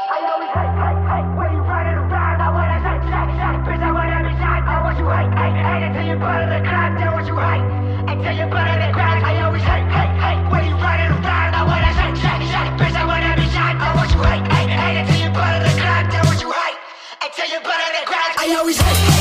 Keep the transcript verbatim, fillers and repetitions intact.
I always hate, hate, hate when you running around. I wanna shake, shake, shake, bitch, I want every shot. I want you hate, hate, hate until you butter the crap. Then what you hate until you butter the crap. I always hate, hate, hate when you running around. I wanna shake, shake, shake, bitch, I want every shot. I want you hate, hate, hate until you butter the crap. Then what you hate until you butter the crap. I always hate.